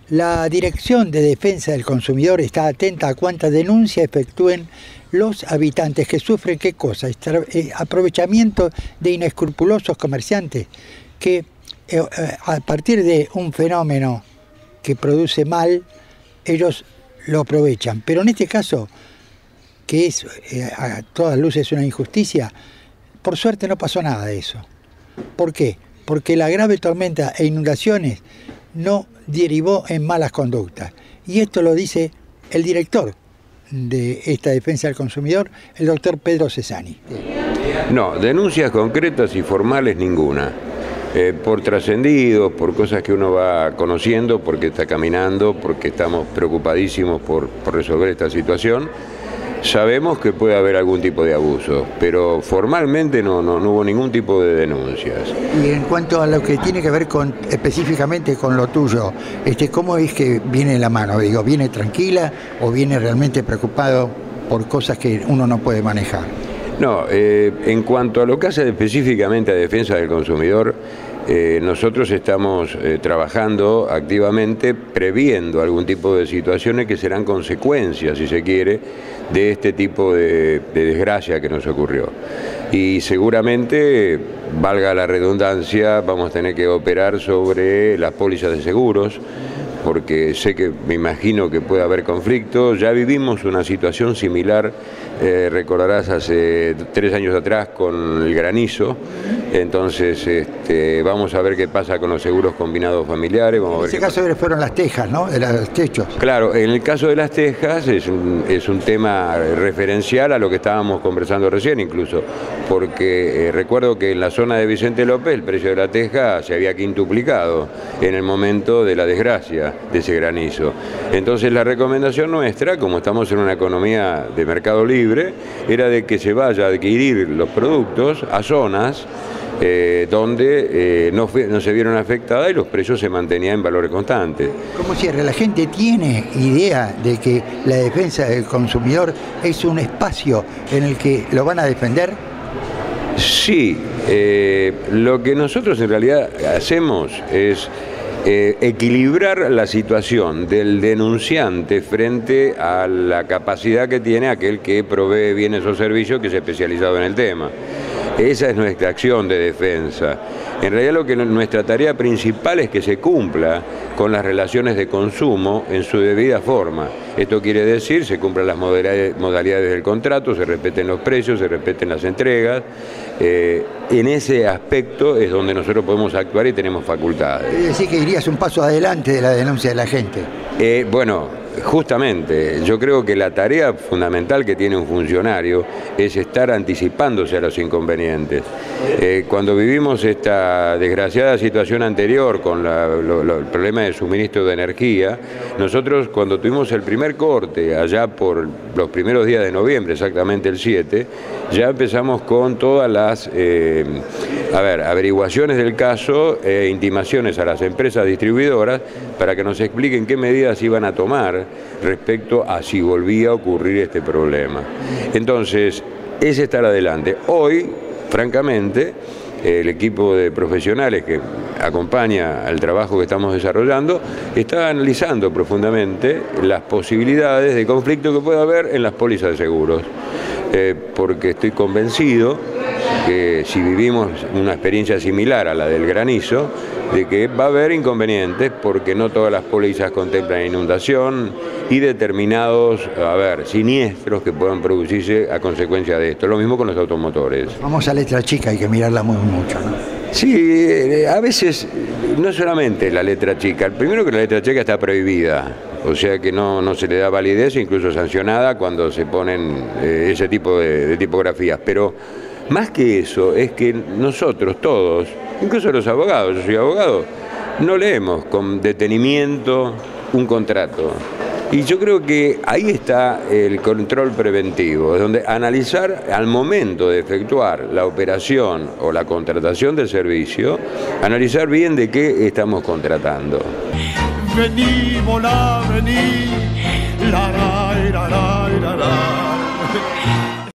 La Dirección de Defensa del Consumidor está atenta a cuántas denuncias efectúen los habitantes que sufren, ¿qué cosa? Aprovechamiento de inescrupulosos comerciantes que a partir de un fenómeno que produce mal, ellos lo aprovechan. Pero en este caso, que es a todas luces una injusticia, por suerte no pasó nada de eso. ¿Por qué? Porque la grave tormenta e inundaciones no derivó en malas conductas. Y esto lo dice el director de esta defensa del consumidor, el doctor Pedro Cesani. No, denuncias concretas y formales ninguna. Por trascendidos, por cosas que uno va conociendo, porque está caminando, porque estamos preocupadísimos por resolver esta situación. Sabemos que puede haber algún tipo de abuso, pero formalmente no hubo ningún tipo de denuncias. Y en cuanto a lo que tiene que ver específicamente con lo tuyo, ¿cómo es que viene la mano? Digo, ¿viene tranquila o viene realmente preocupado por cosas que uno no puede manejar? No, en cuanto a lo que hace específicamente a defensa del consumidor, nosotros estamos trabajando activamente previendo algún tipo de situaciones que serán consecuencias, si se quiere, de este tipo de desgracia que nos ocurrió. Y seguramente, valga la redundancia, vamos a tener que operar sobre las pólizas de seguros, porque me imagino que puede haber conflicto. Ya vivimos una situación similar, recordarás, hace 3 años atrás con el granizo. Entonces vamos a ver qué pasa con los seguros combinados familiares. En ese caso fueron las tejas, ¿no? De los techos. Claro, en el caso de las tejas es un tema referencial a lo que estábamos conversando recién incluso, porque recuerdo que en la zona de Vicente López el precio de la teja se había quintuplicado en el momento de la desgracia de ese granizo. Entonces la recomendación nuestra, como estamos en una economía de mercado libre, era de que se vaya a adquirir los productos a zonas donde no se vieron afectadas y los precios se mantenían en valores constantes. ¿Cómo cierra? ¿La gente tiene idea de que la defensa del consumidor es un espacio en el que lo van a defender? Sí, lo que nosotros en realidad hacemos es equilibrar la situación del denunciante frente a la capacidad que tiene aquel que provee bienes o servicios que es especializado en el tema. Esa es nuestra acción de defensa. En realidad nuestra tarea principal es que se cumpla con las relaciones de consumo en su debida forma. Esto quiere decir, se cumplan las modalidades del contrato, se respeten los precios, se respeten las entregas. En ese aspecto es donde nosotros podemos actuar y tenemos facultades. Es decir, que irías un paso adelante de la denuncia de la gente. Bueno, justamente, yo creo que la tarea fundamental que tiene un funcionario es estar anticipándose a los inconvenientes. Cuando vivimos esta desgraciada situación anterior con el problema de suministro de energía, nosotros cuando tuvimos el primer corte, allá por los primeros días de noviembre, exactamente el 7, ya empezamos con todas las averiguaciones del caso e intimaciones a las empresas distribuidoras para que nos expliquen qué medidas iban a tomar respecto a si volvía a ocurrir este problema. Entonces, es estar adelante. Hoy, francamente, el equipo de profesionales que acompaña al trabajo que estamos desarrollando está analizando profundamente las posibilidades de conflicto que puede haber en las pólizas de seguros, porque estoy convencido que si vivimos una experiencia similar a la del granizo, de que va a haber inconvenientes porque no todas las pólizas contemplan inundación y determinados siniestros que puedan producirse a consecuencia de esto. Lo mismo con los automotores. Vamos a letra chica, hay que mirarla muy mucho, ¿no? Sí, a veces no solamente la letra chica. Primero que la letra chica está prohibida, o sea que no se le da validez, incluso sancionada cuando se ponen ese tipo de tipografías. Pero más que eso, es que nosotros todos, incluso los abogados, yo soy abogado, no leemos con detenimiento un contrato. Y yo creo que ahí está el control preventivo, es donde analizar al momento de efectuar la operación o la contratación del servicio, analizar bien de qué estamos contratando. Vení, volá, vení, la, la, la, la, la, la.